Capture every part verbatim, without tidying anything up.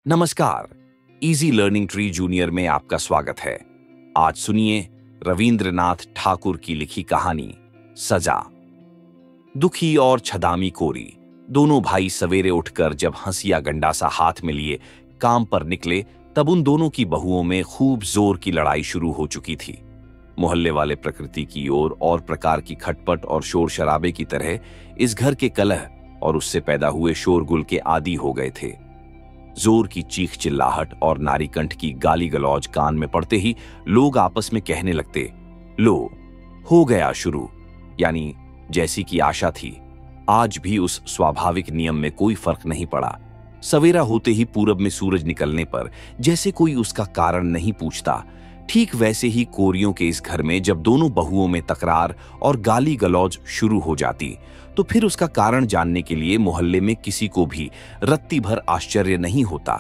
नमस्कार, easy learning tree junior में आपका स्वागत है। आज सुनिए रविंद्रनाथ ठाकुर की लिखी कहानी सजा। दुखी और छदामी कोरी दोनों भाई सवेरे उठकर जब हंसिया गंडासा हाथ में लिए काम पर निकले, तब उन दोनों की बहुओं में खूब जोर की लड़ाई शुरू हो चुकी थी। मोहल्ले वाले प्रकृति की ओर और प्रकार की खटपट और शोर शराबे की तरह इस घर के कलह और उससे पैदा हुए शोरगुल के आदी हो गए थे। जोर की चीख चिल्लाहट और नारीकंठ की गाली गलौज कान में पड़ते ही लोग आपस में कहने लगते, लो हो गया शुरू। यानी जैसी की आशा थी, आज भी उस स्वाभाविक नियम में कोई फर्क नहीं पड़ा। सवेरा होते ही पूरब में सूरज निकलने पर जैसे कोई उसका कारण नहीं पूछता, ठीक वैसे ही कोरियों के इस घर में जब दोनों बहुओं में तकरार और गाली गलौज शुरू हो जाती, तो फिर उसका कारण जानने के लिए मोहल्ले में किसी को भी रत्ती भर आश्चर्य नहीं होता।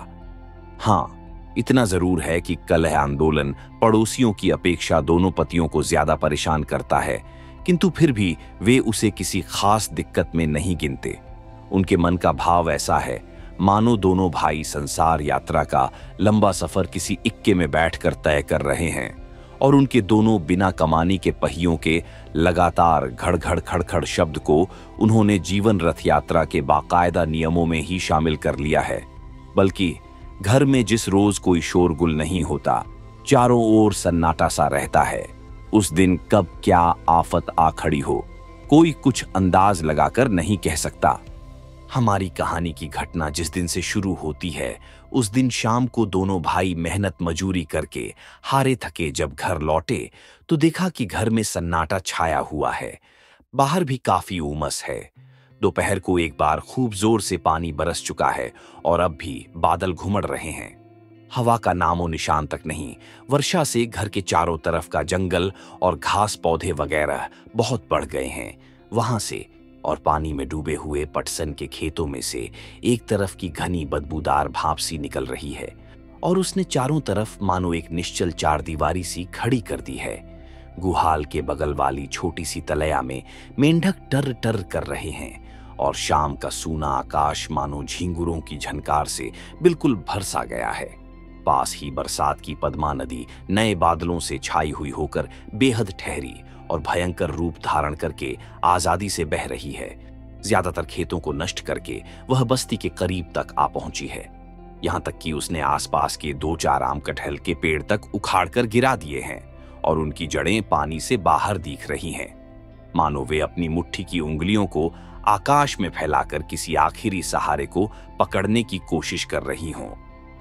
हाँ, इतना जरूर है कि कलह आंदोलन पड़ोसियों की अपेक्षा दोनों पतियों को ज्यादा परेशान करता है, किंतु फिर भी वे उसे किसी खास दिक्कत में नहीं गिनते। उनके मन का भाव ऐसा है मानो दोनों भाई संसार यात्रा का लंबा सफर किसी इक्के में बैठकर तय कर रहे हैं और उनके दोनों बिना कमानी के पहियों के लगातार घड़-घड़ खड़-खड़ शब्द को उन्होंने जीवन रथ यात्रा के बाकायदा नियमों में ही शामिल कर लिया है। बल्कि घर में जिस रोज कोई शोरगुल नहीं होता, चारों ओर सन्नाटा सा रहता है, उस दिन कब क्या आफत आ खड़ी हो, कोई कुछ अंदाज लगाकर नहीं कह सकता। हमारी कहानी की घटना जिस दिन से शुरू होती है, उस दिन शाम को दोनों भाई मेहनत मजूरी करके हारे थके जब घर लौटे, तो देखा कि घर में सन्नाटा छाया हुआ है। बाहर भी काफी उमस है। दोपहर को एक बार खूब जोर से पानी बरस चुका है और अब भी बादल घुमड़ रहे हैं। हवा का नामो निशान तक नहीं। वर्षा से घर के चारों तरफ का जंगल और घास पौधे वगैरह बहुत बढ़ गए हैं। वहां से और पानी में डूबे हुए पटसन के खेतों में से एक तरफ की घनी बदबूदार भाप सी निकल रही है और उसने चारों तरफ मानो एक निश्चल चार दीवारी सी खड़ी कर दी है। गुहाल के बगल वाली छोटी सी तलैया में मेंढक टर टर कर रहे हैं और शाम का सूना आकाश मानो झींगुरों की झनकार से बिल्कुल भरसा गया है। पास ही बरसात की पद्मा नदी नए बादलों से छाई हुई होकर बेहद ठहरी और भयंकर रूप धारण करके आजादी से बह रही है। ज्यादातर खेतों को नष्ट करके वह बस्ती के करीब तक आ पहुंची है। यहां तक कि उसने आसपास के दो चार आम कटहल के पेड़ तक उखाड़कर गिरा दिए हैं और उनकी जड़ें पानी से बाहर दिख रही हैं, मानो वे अपनी मुट्ठी की उंगलियों को आकाश में फैलाकर किसी आखिरी सहारे को पकड़ने की कोशिश कर रही हों।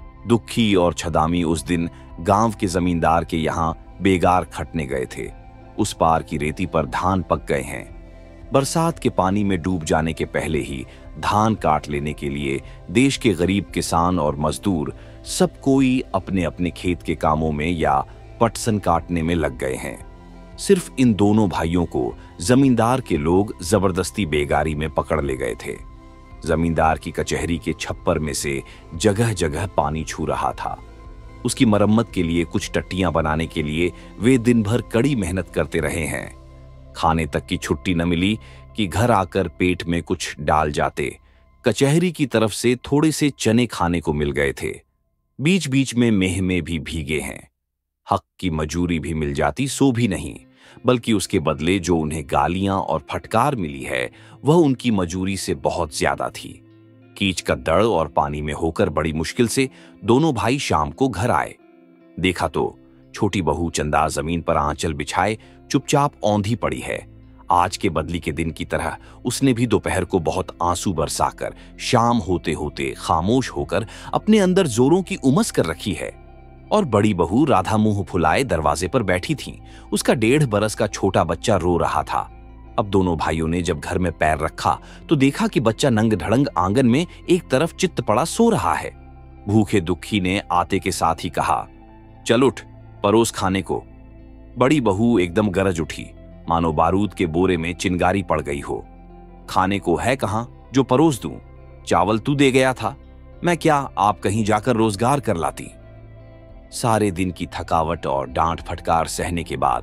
दुखी और छदामी उस दिन गांव के जमींदार के यहां बेगार खटने गए थे। उस पार की रेती पर धान पक गए हैं। बरसात के पानी में डूब जाने के पहले ही धान काट लेने के लिए देश के गरीब किसान और मजदूर सब कोई अपने अपने खेत के कामों में या पटसन काटने में लग गए हैं। सिर्फ इन दोनों भाइयों को जमींदार के लोग जबरदस्ती बेगारी में पकड़ ले गए थे। जमींदार की कचहरी के छप्पर में से जगह जगह पानी छू रहा था। उसकी मरम्मत के लिए कुछ टट्टियां बनाने के लिए वे दिन भर कड़ी मेहनत करते रहे हैं। खाने तक की छुट्टी न मिली कि घर आकर पेट में कुछ डाल जाते। कचहरी की तरफ से थोड़े से चने खाने को मिल गए थे। बीच बीच में मेह में भी भीगे हैं। हक की मजूरी भी मिल जाती सो भी नहीं, बल्कि उसके बदले जो उन्हें गालियां और फटकार मिली है वह उनकी मजूरी से बहुत ज्यादा थी। कीच का दड़ और पानी में होकर बड़ी मुश्किल से दोनों भाई शाम को घर आए। देखा तो छोटी बहू चंदा जमीन पर आंचल बिछाए चुपचाप औंधी पड़ी है। आज के बदली के दिन की तरह उसने भी दोपहर को बहुत आंसू बरसाकर शाम होते होते खामोश होकर अपने अंदर जोरों की उमस कर रखी है। और बड़ी बहू राधा मुंह फुलाए दरवाजे पर बैठी थी। उसका डेढ़ बरस का छोटा बच्चा रो रहा था। अब दोनों भाइयों ने जब घर में पैर रखा तो देखा कि बच्चा नंग धड़ंग आंगन में एक तरफ चित्त पड़ा सो रहा है। भूखे दुखी ने आते के साथ ही कहा, चल उठ, परोस खाने को। बड़ी बहू एकदम गरज उठी, मानो बारूद के बोरे में चिंगारी पड़ गई हो। खाने को है कहां जो परोस दूं? चावल तू दे गया था, मैं क्या आप कहीं जाकर रोजगार कर लाती। सारे दिन की थकावट और डांट फटकार सहने के बाद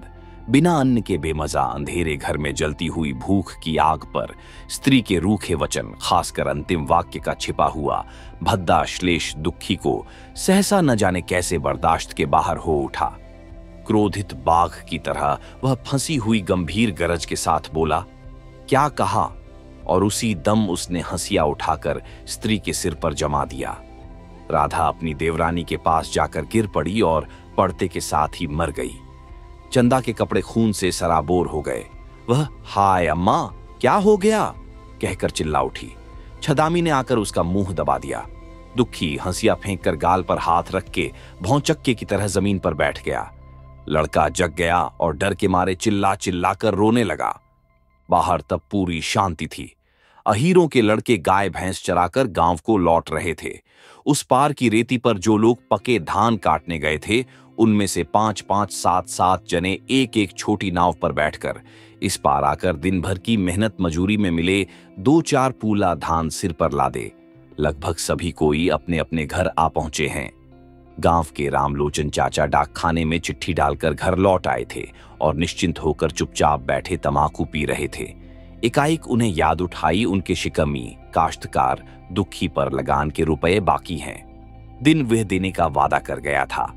बिना अन्न के बेमजा अंधेरे घर में जलती हुई भूख की आग पर स्त्री के रूखे वचन, खासकर अंतिम वाक्य का छिपा हुआ भद्दा श्लेष दुखी को सहसा न जाने कैसे बर्दाश्त के बाहर हो उठा। क्रोधित बाघ की तरह वह फंसी हुई गंभीर गरज के साथ बोला, क्या कहा? और उसी दम उसने हंसिया उठाकर स्त्री के सिर पर जमा दिया। राधा अपनी देवरानी के पास जाकर गिर पड़ी और पड़ते के साथ ही मर गई। चंदा के कपड़े खून से सराबोर हो गए। वह हाय अम्मा, क्या हो गया कहकर चिल्ला उठी। छदामी ने आकर उसका मुंह दबा दिया। दुखी हंसिया फेंककर गाल पर हाथ रख के भौंचक्के की तरह जमीन पर बैठ गया। लड़का जग गया और डर के मारे चिल्ला चिल्लाकर रोने लगा। बाहर तब पूरी शांति थी। अहीरों के लड़के गाय भैंस चराकर गांव को लौट रहे थे। उस पार की रेती पर जो लोग पके धान काटने गए थे, उनमें से पांच पांच सात सात जने एक एक छोटी नाव पर बैठकर इस पार आकर दिन भर की मेहनत मजूरी में मिले दो चार पूला धान सिर पर लादे। लगभग सभी कोई अपने अपने घर आ पहुंचे हैं। गांव के रामलोचन चाचा डाक खाने में चिट्ठी डालकर घर लौट आए थे और निश्चिंत होकर चुपचाप बैठे तमाकू पी रहे थे। एकाएक उन्हें याद उठाई उनके शिकमी काश्तकार दुखी पर लगान के रुपए बाकी हैं। दिन वह देने का वादा कर गया था।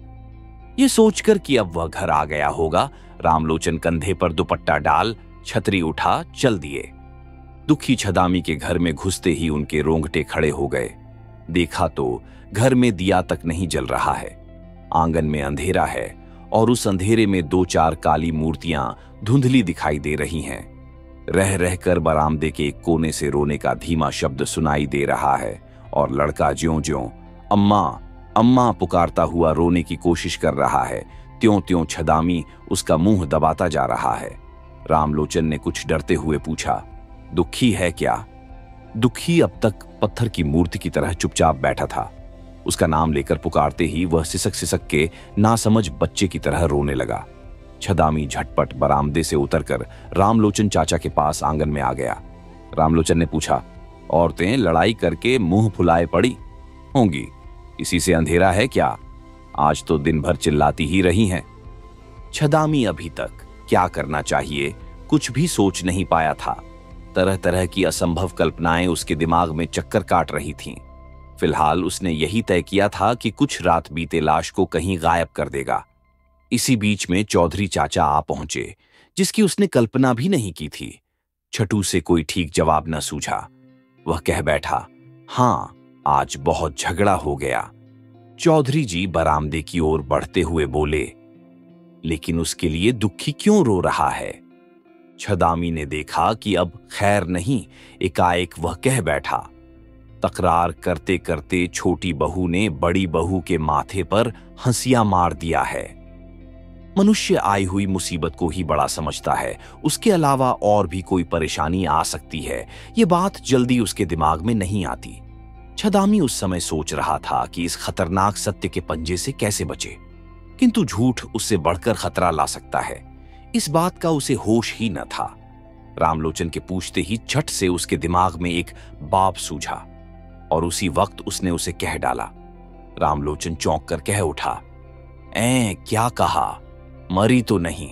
ये सोचकर कि अब वह घर आ गया होगा, रामलोचन कंधे पर दुपट्टा डाल छतरी उठा चल दिए। दुखी छदामी के घर में घुसते ही उनके रोंगटे खड़े हो गए। देखा तो घर में दिया तक नहीं जल रहा है। आंगन में अंधेरा है और उस अंधेरे में दो चार काली मूर्तियां धुंधली दिखाई दे रही हैं। रह रहकर बरामदे के एक कोने से रोने का धीमा शब्द सुनाई दे रहा है और लड़का ज्यों-ज्यों अम्मा अम्मा पुकारता हुआ रोने की कोशिश कर रहा है, त्यों-त्यों छदामी उसका मुंह दबाता जा रहा है। रामलोचन ने कुछ डरते हुए पूछा, दुखी है क्या? दुखी अब तक पत्थर की मूर्ति की तरह चुपचाप बैठा था। उसका नाम लेकर पुकारते ही वह सिसक सिसक के नासमझ बच्चे की तरह रोने लगा। छदामी झटपट बरामदे से उतरकर रामलोचन चाचा के पास आंगन में आ गया। रामलोचन ने पूछा, औरतें लड़ाई करके मुंह फुलाए पड़ी होंगी, इसी से अंधेरा है क्या? आज तो दिन भर चिल्लाती ही रही हैं। छदामी अभी तक क्या करना चाहिए कुछ भी सोच नहीं पाया था। तरह तरह की असंभव कल्पनाएं उसके दिमाग में चक्कर काट रही थीं। फिलहाल उसने यही तय किया था कि कुछ रात बीते लाश को कहीं गायब कर देगा। इसी बीच में चौधरी चाचा आ पहुंचे, जिसकी उसने कल्पना भी नहीं की थी। छठू से कोई ठीक जवाब न सूझा। वह कह बैठा, हां, आज बहुत झगड़ा हो गया। चौधरी जी बरामदे की ओर बढ़ते हुए बोले, लेकिन उसके लिए दुखी क्यों रो रहा है? छदामी ने देखा कि अब खैर नहीं, एकाएक वह कह बैठा, तकरार करते करते छोटी बहू ने बड़ी बहू के माथे पर हंसिया मार दिया है। मनुष्य आई हुई मुसीबत को ही बड़ा समझता है, उसके अलावा और भी कोई परेशानी आ सकती है, ये बात जल्दी उसके दिमाग में नहीं आती। छदामी उस समय सोच रहा था कि इस खतरनाक सत्य के पंजे से कैसे बचे, किंतु झूठ उससे बढ़कर खतरा ला सकता है, इस बात का उसे होश ही न था। रामलोचन के पूछते ही झट से उसके दिमाग में एक बाप सूझा और उसी वक्त उसने उसे कह डाला। रामलोचन चौंक कर कह उठा, ऐ क्या कहा? मरी तो नहीं?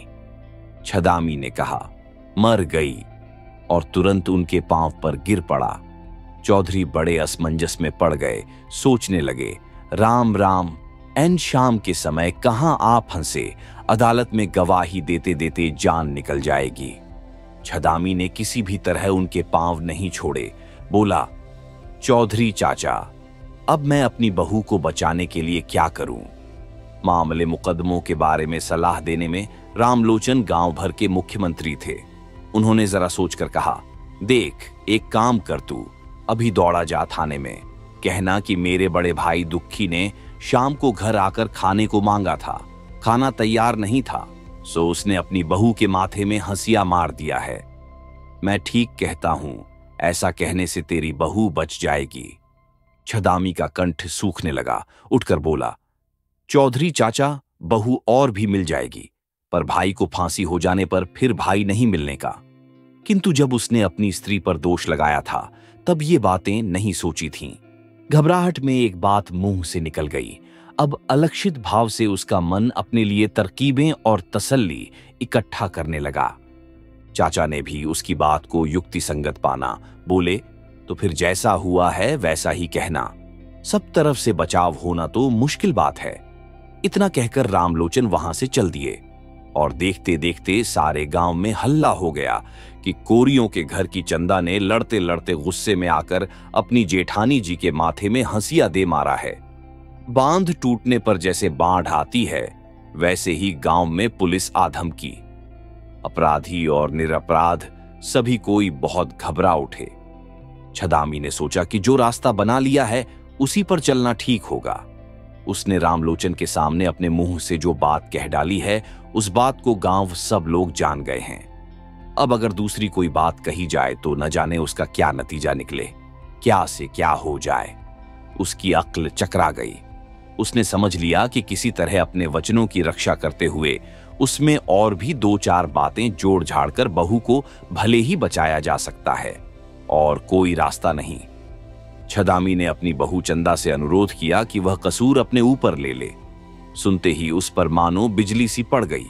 छदामी ने कहा, मर गई, और तुरंत उनके पांव पर गिर पड़ा। चौधरी बड़े असमंजस में पड़ गए, सोचने लगे, राम राम, एन शाम के समय कहां आप फंसे, अदालत में गवाही देते देते जान निकल जाएगी। छदामी ने किसी भी तरह उनके पांव नहीं छोड़े, बोला, चौधरी चाचा, अब मैं अपनी बहू को बचाने के लिए क्या करूं? मामले मुकदमों के बारे में सलाह देने में रामलोचन गांव भर के मुख्यमंत्री थे। उन्होंने जरा सोचकर कहा, देख, एक काम कर तू, अभी दौड़ा जा थाने में, कहना कि मेरे बड़े भाई दुखी ने शाम को घर आकर खाने को मांगा था, खाना तैयार नहीं था, सो उसने अपनी बहू के माथे में हंसिया मार दिया है। मैं ठीक कहता हूं, ऐसा कहने से तेरी बहू बच जाएगी। छदामी का कंठ सूखने लगा, उठकर बोला, चौधरी चाचा, बहू और भी मिल जाएगी, पर भाई को फांसी हो जाने पर फिर भाई नहीं मिलने का। किंतु जब उसने अपनी स्त्री पर दोष लगाया था, तब ये बातें नहीं सोची थीं। घबराहट में एक बात मुंह से निकल गई, अब अलक्षित भाव से उसका मन अपने लिए तरकीबें और तसल्ली इकट्ठा करने लगा। चाचा ने भी उसकी बात को युक्ति संगत पाना, बोले, तो फिर जैसा हुआ है वैसा ही कहना, सब तरफ से बचाव होना तो मुश्किल बात है। इतना कहकर रामलोचन वहां से चल दिए और देखते देखते सारे गांव में हल्ला हो गया कि कोरियों के घर की चंदा ने लड़ते लड़ते गुस्से में आकर अपनी जेठानी जी के माथे में हंसिया दे मारा है। बांध टूटने पर जैसे बाढ़ आती है, वैसे ही गांव में पुलिस आधम की। अपराधी और निरपराध सभी कोई बहुत घबरा उठे। छदामी ने सोचा कि जो रास्ता बना लिया है उसी पर चलना ठीक होगा। उसने रामलोचन के सामने अपने मुंह से जो बात कह डाली है, उस बात को गांव सब लोग जान गए हैं। अब अगर दूसरी कोई बात कही जाए तो न जाने उसका क्या नतीजा निकले, क्या से क्या हो जाए। उसकी अक्ल चकरा गई। उसने समझ लिया कि किसी तरह अपने वचनों की रक्षा करते हुए उसमें और भी दो चार बातें जोड़ झाड़ कर बहू को भले ही बचाया जा सकता है, और कोई रास्ता नहीं। छदामी ने अपनी बहू चंदा से अनुरोध किया कि वह कसूर अपने ऊपर ले ले। सुनते ही उस पर मानो बिजली सी पड़ गई।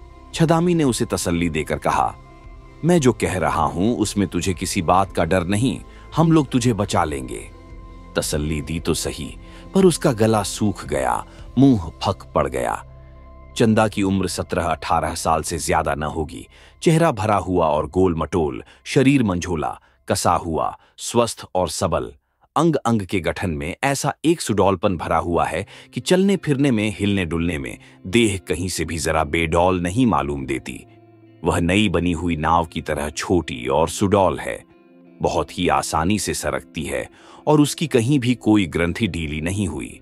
छदामी ने उसे तसल्ली देकर कहा, मैं जो कह रहा हूं उसमें तुझे किसी बात का डर नहीं, हम लोग तुझे बचा लेंगे। तसल्ली दी तो सही, पर उसका गला सूख गया, मुंह फक पड़ गया। चंदा की उम्र सत्रह अठारह साल से ज्यादा न होगी। चेहरा भरा हुआ और गोल मटोल, शरीर मंझोला, कसा हुआ, स्वस्थ और सबल। अंग अंग के गठन में ऐसा एक सुडौलपन भरा हुआ है कि चलने फिरने में, हिलने डुलने में देह कहीं से भी जरा बेडौल नहीं मालूम देती। वह नई बनी हुई नाव की तरह छोटी और सुडौल है, बहुत ही आसानी से सरकती है और उसकी कहीं भी कोई ग्रंथि ढीली नहीं हुई।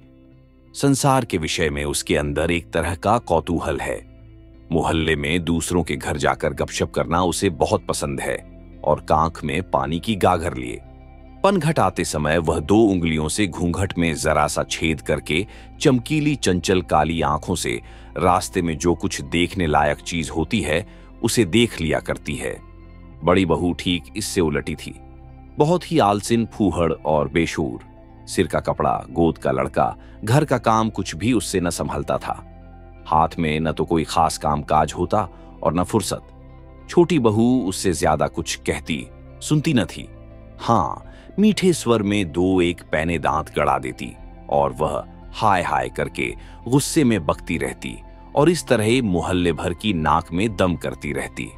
संसार के विषय में उसके अंदर एक तरह का कौतूहल है। मोहल्ले में दूसरों के घर जाकर गपशप करना उसे बहुत पसंद है, और कांख में पानी की गागर लिए पनघट आते समय वह दो उंगलियों से घूंघट में जरा सा छेद करके चमकीली चंचल काली आंखों से रास्ते में जो कुछ देखने लायक चीज होती है उसे देख लिया करती है। बड़ी बहू ठीक इससे उलटी थी, बहुत ही आलसिन, फूहड़ और बेशूर। सिर का कपड़ा, गोद का लड़का, घर का काम कुछ भी उससे न संभलता था। हाथ में न तो कोई खास काम काज होता और न फुर्सत। छोटी बहू उससे ज्यादा कुछ कहती सुनती न थी। हाँ, मीठे स्वर में दो एक पैने दांत गड़ा देती और वह हाय हाय करके गुस्से में बकती रहती और इस तरह मोहल्ले भर की नाक में दम करती रहती।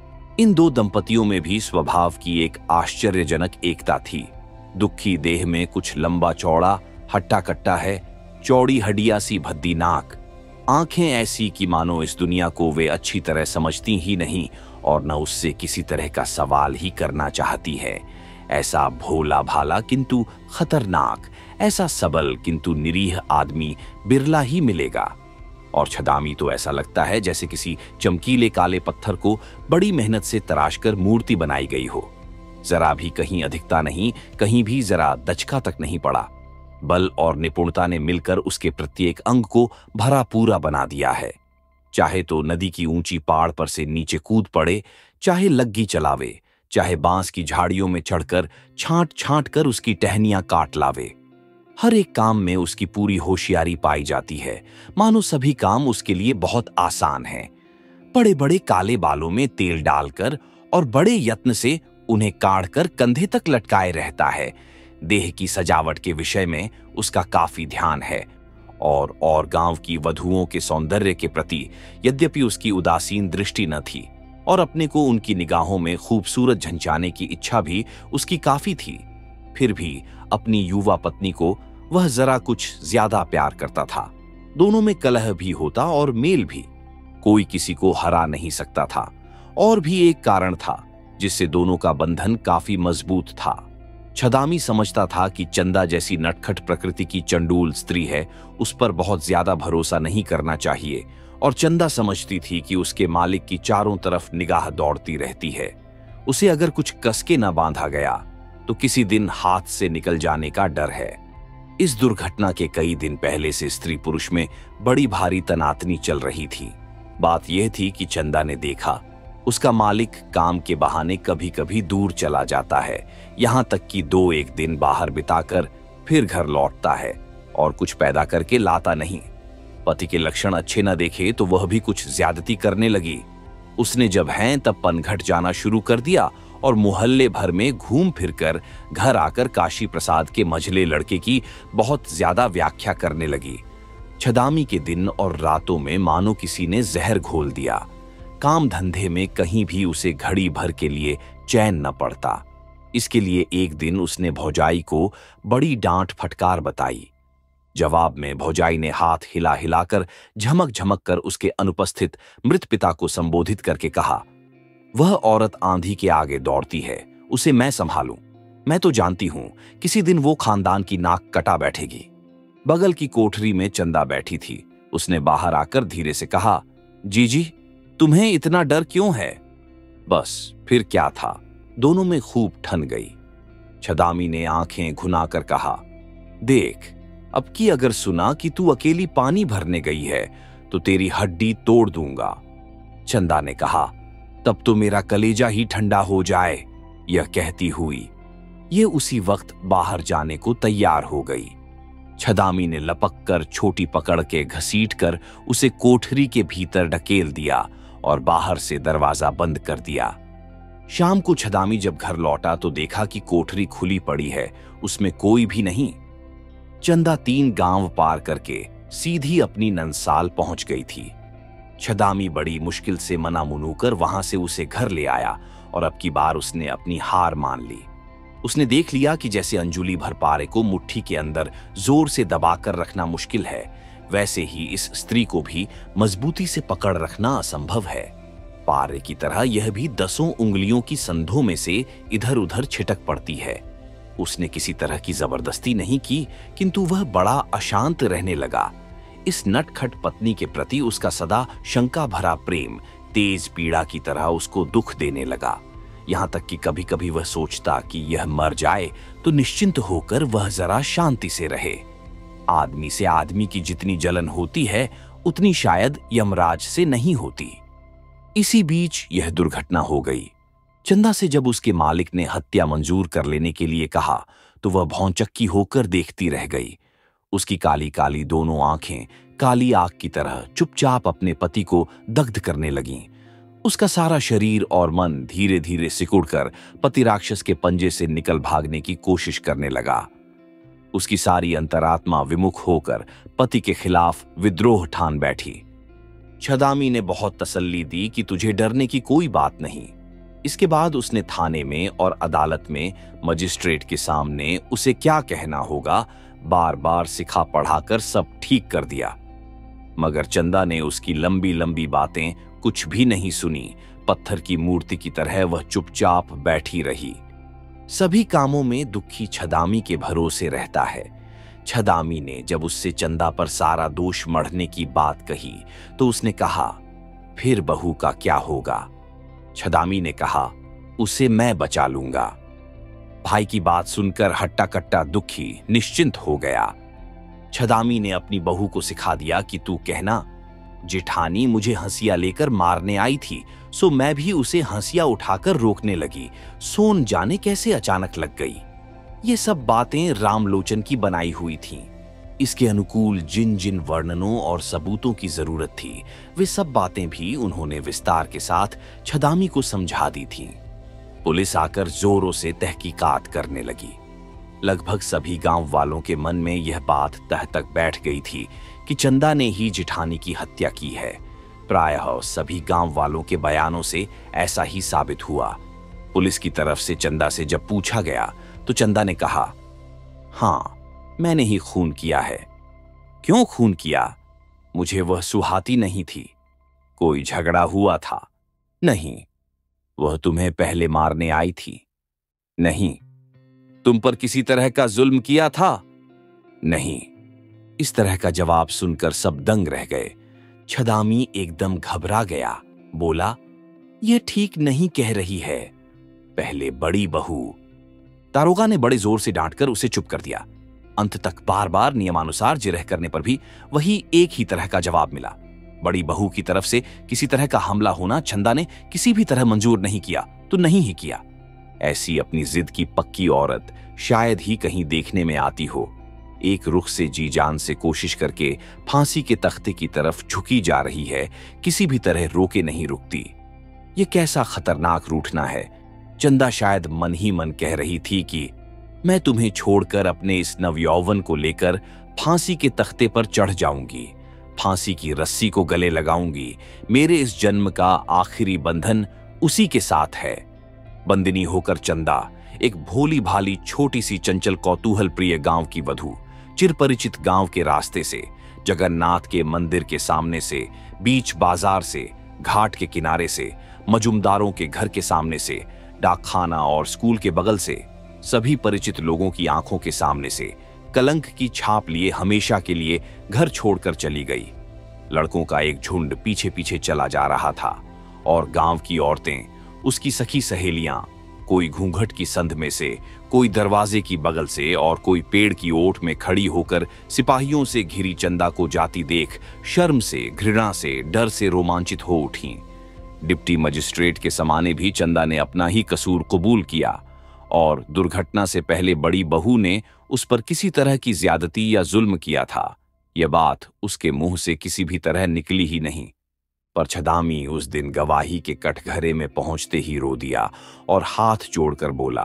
इन दो दंपतियों में भी स्वभाव की एक आश्चर्यजनक एकता थी। दुखी देह में कुछ लंबा चौड़ा हट्टा कट्टा है, चौड़ी हड्डियां सी भद्दी नाक, आंखें ऐसी कि मानो इस दुनिया को वे अच्छी तरह समझती ही नहीं और न उससे किसी तरह का सवाल ही करना चाहती है। ऐसा भोला भाला किंतु खतरनाक, ऐसा सबल किंतु निरीह आदमी बिरला ही मिलेगा। और छदामी तो ऐसा लगता है जैसे किसी चमकीले काले पत्थर को बड़ी मेहनत से तराशकर मूर्ति बनाई गई हो। जरा भी कहीं अधिकता नहीं, कहीं भी जरा दचका तक नहीं पड़ा। बल और निपुणता ने मिलकर उसके प्रत्येक अंग को भरा पूरा बना दिया है। चाहे तो नदी की ऊंची पहाड़ पर से नीचे कूद पड़े, चाहे लग्गी चलावे, चाहे बांस की झाड़ियों में चढ़कर छांट छांट कर उसकी टहनियां काट लावे, हर एक काम में उसकी पूरी होशियारी पाई जाती है। मानो सभी काम उसके लिए बहुत आसान हैं। बड़े बड़े काले बालों में तेल डालकर और बड़े यत्न से उन्हें काढ़कर कंधे तक लटकाए रहता है। देह की सजावट के विषय में उसका काफी ध्यान है और और गांव की वधुओं के सौंदर्य के प्रति यद्यपि उसकी उदासीन दृष्टि न थी और अपने को उनकी निगाहों में खूबसूरत झंझाने की इच्छा भी उसकी काफी थी, फिर भी अपनी युवा पत्नी को वह जरा कुछ ज्यादा प्यार करता था। दोनों में कलह भी होता और मेल भी, कोई किसी को हरा नहीं सकता था। और भी एक कारण था जिससे दोनों का बंधन काफी मजबूत था। छदामी समझता था कि चंदा जैसी नटखट प्रकृति की चंडूल स्त्री है, उस पर बहुत ज्यादा भरोसा नहीं करना चाहिए, और चंदा समझती थी कि उसके मालिक की चारों तरफ निगाह दौड़ती रहती है। उसे अगर कुछ कसके न बांधा गया तो किसी दिन हाथ से निकल जाने का डर है। इस दुर्घटना के कई दिन पहले से स्त्री पुरुष में बड़ी भारी तनातनी चल रही थी। बात यह थी कि चंदा ने देखा उसका मालिक काम के बहाने कभी कभी दूर चला जाता है, यहां तक कि दो एक दिन बाहर बिताकर फिर घर लौटता है। और कुछ पैदा करके लाता नहीं। पति के लक्षण अच्छे न देखे तो वह भी कुछ ज्यादती करने लगी। उसने जब हैं तब पनघट जाना शुरू कर दिया और मोहल्ले भर में घूम फिरकर घर आकर काशी प्रसाद के मझले लड़के की बहुत ज्यादा व्याख्या करने लगी। छदामी के दिन और रातों में मानो किसी ने जहर घोल दिया। काम धंधे में कहीं भी उसे घड़ी भर के लिए चैन न पड़ता। इसके लिए एक दिन उसने भौजाई को बड़ी डांट फटकार बताई। जवाब में भौजाई ने हाथ हिला हिलाकर झमक झमक कर उसके अनुपस्थित मृत पिता को संबोधित करके कहा, वह औरत आंधी के आगे दौड़ती है, उसे मैं संभालूं। मैं तो जानती हूं किसी दिन वो खानदान की नाक कटा बैठेगी। बगल की कोठरी में चंदा बैठी थी। उसने बाहर आकर धीरे से कहा, जीजी तुम्हें इतना डर क्यों है? बस फिर क्या था, दोनों में खूब ठन गई। छदामी ने आंखें घुनाकर कहा, देख अब की अगर सुना कि तू अकेली पानी भरने गई है तो तेरी हड्डी तोड़ दूंगा। चंदा ने कहा, तब तो मेरा कलेजा ही ठंडा हो जाए। यह कहती हुई ये उसी वक्त बाहर जाने को तैयार हो गई। छदामी ने लपक कर छोटी पकड़ के घसीट कर उसे कोठरी के भीतर ढकेल दिया और बाहर से दरवाजा बंद कर दिया। शाम को छदामी जब घर लौटा तो देखा कि कोठरी खुली पड़ी है, उसमें कोई भी नहीं। चंदा तीन गांव पार करके सीधी अपनी नंसाल पहुंच गई थी। छदामी बड़ी मुश्किल से मना मुनू कर वहां से उसे घर ले आया और अब की बार उसने अपनी हार मान ली। उसने देख लिया कि जैसे अंजुली भर पारे को मुट्ठी के अंदर जोर से दबाकर रखना मुश्किल है, वैसे ही इस स्त्री को भी मजबूती से पकड़ रखना असंभव है। पारे की तरह यह भी दसों उंगलियों की संधों में से इधर उधर छिटक पड़ती है। उसने किसी तरह की जबरदस्ती नहीं की, किंतु वह बड़ा अशांत रहने लगा। इस नटखट पत्नी के प्रति उसका सदा शंका भरा प्रेम तेज पीड़ा की तरह उसको दुख देने लगा। यहां तक कि कभी कभी वह सोचता कि यह मर जाए तो निश्चिंत होकर वह जरा शांति से रहे। आदमी से आदमी की जितनी जलन होती है उतनी शायद यमराज से नहीं होती। इसी बीच यह दुर्घटना हो गई। चंदा से जब उसके मालिक ने हत्या मंजूर कर लेने के लिए कहा तो वह भौंचक्की होकर देखती रह गई। उसकी काली काली दोनों आंखें काली आग की तरह चुपचाप अपने पति को दग्ध करने लगीं। उसका सारा शरीर और मन धीरे धीरे सिकुड़कर पति राक्षस के पंजे से निकल भागने की कोशिश करने लगा। उसकी सारी अंतरात्मा विमुख होकर पति के खिलाफ विद्रोह ठान बैठी। छदामी ने बहुत तसल्ली दी कि तुझे डरने की कोई बात नहीं। इसके बाद उसने थाने में और अदालत में मजिस्ट्रेट के सामने उसे क्या कहना होगा बार बार सिखा पढ़ाकर सब ठीक कर दिया। मगर चंदा ने उसकी लंबी लंबी बातें कुछ भी नहीं सुनी। पत्थर की मूर्ति की तरह वह चुपचाप बैठी रही। सभी कामों में दुखी छदामी के भरोसे रहता है। छदामी ने जब उससे चंदा पर सारा दोष मढ़ने की बात कही तो उसने कहा, फिर बहू का क्या होगा? छदामी ने कहा, उसे मैं बचा लूंगा। भाई की बात सुनकर हट्टा कट्टा दुखी निश्चिंत हो गया। छदामी ने अपनी बहू को सिखा दिया कि तू कहना, जेठानी मुझे हंसिया लेकर मारने आई थी, सो मैं भी उसे हंसिया उठाकर रोकने लगी। सोन जाने कैसे अचानक लग गई। ये सब बातें रामलोचन की बनाई हुई थीं। इसके अनुकूल जिन जिन वर्णनों और सबूतों की जरूरत थी वे सब बातें भी उन्होंने विस्तार के साथ छदामी को समझा दी थीं। पुलिस आकर जोरों से तहकीकात करने लगी। लगभग सभी गांव वालों के मन में यह बात तह तक बैठ गई थी कि चंदा ने ही जेठानी की हत्या की है। प्रायः सभी गांव वालों के बयानों से ऐसा ही साबित हुआ। पुलिस की तरफ से चंदा से जब पूछा गया तो चंदा ने कहा, हाँ मैंने ही खून किया है। क्यों खून किया? मुझे वह सुहाती नहीं थी। कोई झगड़ा हुआ था? नहीं। वह तुम्हें पहले मारने आई थी? नहीं। तुम पर किसी तरह का जुल्म किया था? नहीं। इस तरह का जवाब सुनकर सब दंग रह गए। छदामी एकदम घबरा गया। बोला, यह ठीक नहीं कह रही है। पहले बड़ी बहू। दारोगा ने बड़े जोर से डांटकर उसे चुप कर दिया। अंत तक बार बार नियमानुसार जिरह करने पर भी वही एक ही तरह का जवाब मिला। बड़ी बहू की तरफ से किसी तरह का हमला होना चंदा ने किसी भी तरह मंजूर नहीं किया तो नहीं ही किया। ऐसी अपनी जिद की पक्की औरत शायद ही कहीं देखने में आती हो। एक रुख से जी जान से कोशिश करके फांसी के तख्ते की तरफ झुकी जा रही है, किसी भी तरह रोके नहीं रुकती। ये कैसा खतरनाक रूठना है। चंदा शायद मन ही मन कह रही थी कि मैं तुम्हें छोड़कर अपने इस नवयौवन को लेकर फांसी के तख्ते पर चढ़ जाऊंगी, फांसी की रस्सी को गले लगाऊंगी। मेरे इस जन्म का आखिरी बंधन उसी के साथ है। बंदिनी होकर चंदा एक भोली भाली छोटी सी चंचल कौतूहल प्रिय गांव की वधू, चिरपरिचित गांव के रास्ते से, जगन्नाथ के मंदिर के सामने से, बीच बाजार से, घाट के किनारे से, मजुमदारों के घर के सामने से, डाकखाना और स्कूल के बगल से, सभी परिचित लोगों की आंखों के सामने से कलंक की छाप लिए हमेशा के लिए घर छोड़कर चली गई। लड़कों का एक झुंड पीछे पीछे चला जा रहा था और गांव की औरतें, उसकी सखी सहेलियां, कोई घूंघट की संध में से, कोई दरवाजे की बगल से और कोई पेड़ की ओट में खड़ी होकर सिपाहियों से घिरी चंदा को जाती देख शर्म से, घृणा से, डर से रोमांचित हो उठीं। डिप्टी मजिस्ट्रेट के समाने भी चंदा ने अपना ही कसूर कबूल किया और दुर्घटना से पहले बड़ी बहू ने उस पर किसी तरह की ज्यादती या जुल्म किया था, यह बात उसके मुंह से किसी भी तरह निकली ही नहीं। पर छदामी उस दिन गवाही के कटघरे में पहुंचते ही रो दिया और हाथ जोड़कर बोला,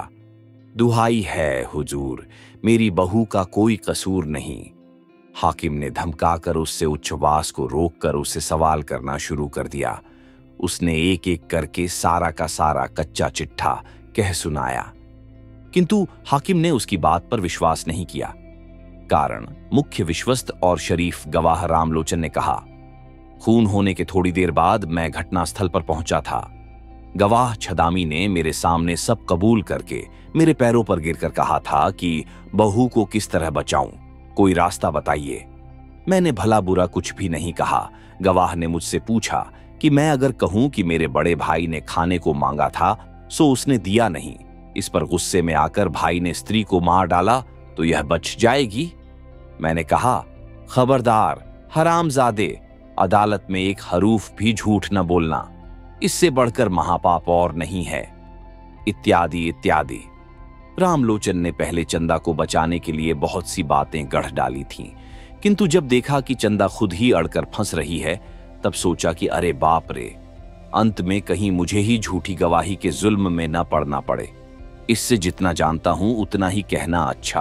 दुहाई है हुजूर, मेरी बहू का कोई कसूर नहीं। हाकिम ने धमकाकर उससे उच्छ्वास को रोककर उससे सवाल करना शुरू कर दिया। उसने एक एक करके सारा का सारा कच्चा चिट्ठा कह सुनाया, किंतु हाकिम ने उसकी बात पर विश्वास नहीं किया। कारण मुख्य विश्वस्त और शरीफ गवाह रामलोचन ने कहा, खून होने के थोड़ी देर बाद मैं घटनास्थल पर पहुंचा था। गवाह छदामी ने मेरे सामने सब कबूल करके मेरे पैरों पर गिरकर कहा था कि बहू को किस तरह बचाऊं, कोई रास्ता बताइए। मैंने भला बुरा कुछ भी नहीं कहा। गवाह ने मुझसे पूछा कि मैं अगर कहूं कि मेरे बड़े भाई ने खाने को मांगा था सो उसने दिया नहीं, इस पर गुस्से में आकर भाई ने स्त्री को मार डाला तो यह बच जाएगी? मैंने कहा, खबरदार हरामजादे, अदालत में एक हरूफ भी झूठ न बोलना, इससे बढ़कर महापाप और नहीं है, इत्यादि इत्यादि। रामलोचन ने पहले चंदा को बचाने के लिए बहुत सी बातें गढ़ डाली थीं, किंतु जब देखा कि चंदा खुद ही अड़कर फंस रही है, तब सोचा कि अरे बाप रे, अंत में कहीं मुझे ही झूठी गवाही के जुल्म में न पड़ना पड़े। इससे जितना जानता हूं उतना ही कहना अच्छा।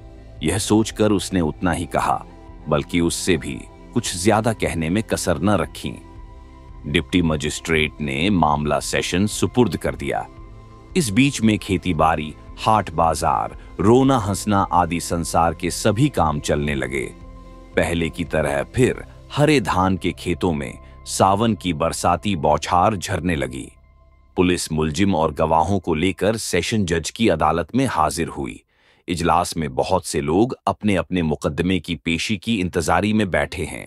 यह सोचकर उसने उतना ही कहा, बल्कि उससे भी कुछ ज्यादा कहने में कसर न रखी। डिप्टी मजिस्ट्रेट ने मामला सेशन सुपुर्द कर दिया। इस बीच में खेती बाड़ी, हाट बाजार, रोना हंसना आदि संसार के सभी काम चलने लगे। पहले की तरह फिर हरे धान के खेतों में सावन की बरसाती बौछार झरने लगी। पुलिस मुलजिम और गवाहों को लेकर सेशन जज की अदालत में हाजिर हुई। इजलास में बहुत से लोग अपने अपने मुकदमे की पेशी की इंतजारी में बैठे हैं।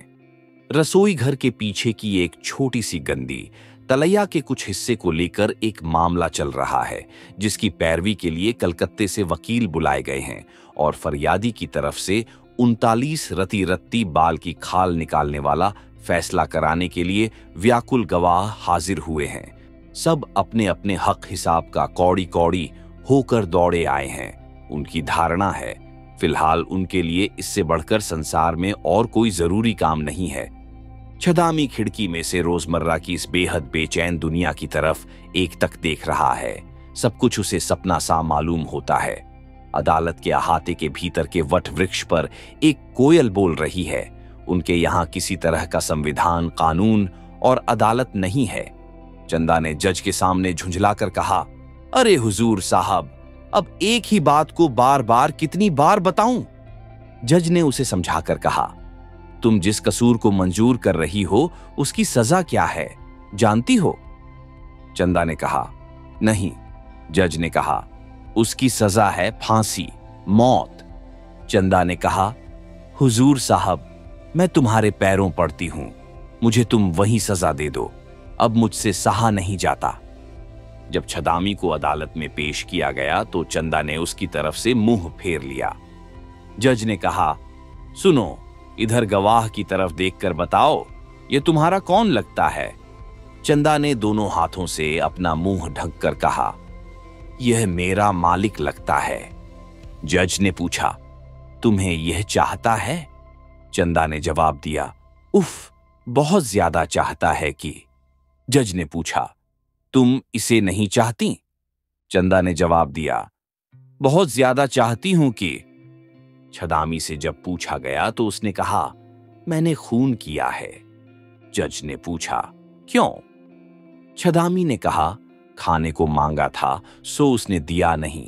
रसोई घर के पीछे की एक छोटी सी गंदी तलैया के कुछ हिस्से को लेकर एक मामला चल रहा है, जिसकी पैरवी के लिए कलकत्ते से वकील बुलाए गए हैं और फरियादी की तरफ से उनतालीस रति रत्ती बाल की खाल निकालने वाला फैसला कराने के लिए व्याकुल गवाह हाजिर हुए हैं। सब अपने अपने हक हिसाब का कौड़ी कौड़ी होकर दौड़े आए हैं। उनकी धारणा है फिलहाल उनके लिए इससे बढ़कर संसार में और कोई जरूरी काम नहीं है। छदामी खिड़की में से रोजमर्रा की इस बेहद बेचैन दुनिया की तरफ एक तक देख रहा है। सब कुछ उसे सपना सा मालूम होता है। अदालत के अहाते के भीतर के वट वृक्ष पर एक कोयल बोल रही है। उनके यहाँ किसी तरह का संविधान, कानून और अदालत नहीं है। चंदा ने जज के सामने झुंझलाकर कहा, अरे हुजूर साहब, अब एक ही बात को बार बार कितनी बार बताऊं? जज ने उसे समझाकर कहा, तुम जिस कसूर को मंजूर कर रही हो उसकी सजा क्या है, जानती हो? चंदा ने कहा, नहीं। जज ने कहा, उसकी सजा है फांसी, मौत। चंदा ने कहा, हुजूर साहब, मैं तुम्हारे पैरों पड़ती हूं, मुझे तुम वही सजा दे दो, अब मुझसे सहा नहीं जाता। जब छदामी को अदालत में पेश किया गया तो चंदा ने उसकी तरफ से मुंह फेर लिया। जज ने कहा, सुनो, इधर गवाह की तरफ देखकर बताओ, ये तुम्हारा कौन लगता है? चंदा ने दोनों हाथों से अपना मुंह ढककर कहा, यह मेरा मालिक लगता है। जज ने पूछा, तुम्हें यह चाहता है? चंदा ने जवाब दिया, उफ, बहुत ज्यादा चाहता है कि। जज ने पूछा, तुम इसे नहीं चाहती? चंदा ने जवाब दिया, बहुत ज्यादा चाहती हूं कि। छदामी से जब पूछा गया तो उसने कहा, मैंने खून किया है। जज ने पूछा, क्यों? छदामी ने कहा, खाने को मांगा था सो उसने दिया नहीं।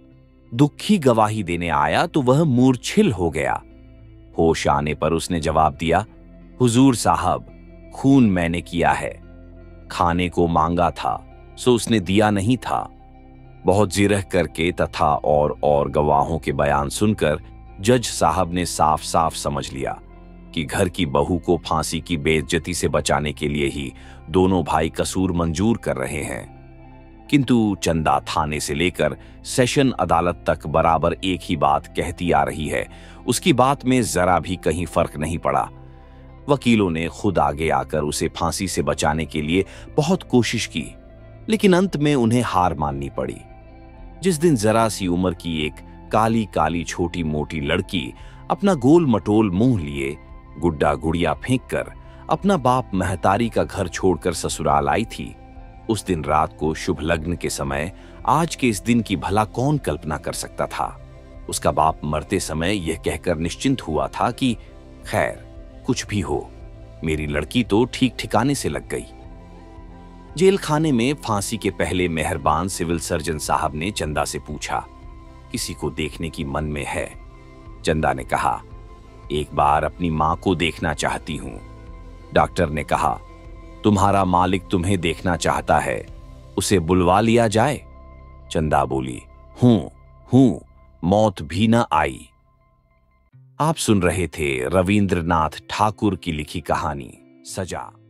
दुखी गवाही देने आया तो वह मूर्छिल हो गया। होश आने पर उसने जवाब दिया, हुजूर साहब, खून मैंने किया है। खाने को मांगा था सो उसने दिया नहीं था। बहुत जिरह करके तथा और और गवाहों के बयान सुनकर जज साहब ने साफ साफ समझ लिया कि घर की बहू को फांसी की बेइज्जती से बचाने के लिए ही दोनों भाई कसूर मंजूर कर रहे हैं। किंतु चंदा थाने से लेकर सेशन अदालत तक बराबर एक ही बात कहती आ रही है। उसकी बात में जरा भी कहीं फर्क नहीं पड़ा। वकीलों ने खुद आगे आकर उसे फांसी से बचाने के लिए बहुत कोशिश की, लेकिन अंत में उन्हें हार माननी पड़ी। जिस दिन जरा सी उम्र की एक काली काली छोटी मोटी लड़की अपना गोल मटोल मुंह लिए गुड्डा गुड़िया फेंक कर अपना बाप महतारी का घर छोड़कर ससुराल आई थी, उस दिन रात को शुभ लग्न के समय आज के इस दिन की भला कौन कल्पना कर सकता था। उसका बाप मरते समय यह कहकर निश्चिंत हुआ था कि खैर कुछ भी हो, मेरी लड़की तो ठीक ठिकाने से लग गई। जेल खाने में फांसी के पहले मेहरबान सिविल सर्जन साहब ने चंदा से पूछा, किसी को देखने की मन में है? चंदा ने कहा, एक बार अपनी मां को देखना चाहती हूं। डॉक्टर ने कहा, तुम्हारा मालिक तुम्हें देखना चाहता है, उसे बुलवा लिया जाए? चंदा बोली, हूं हूं, मौत भी न आई। आप सुन रहे थे रविंद्रनाथ ठाकुर की लिखी कहानी सजा।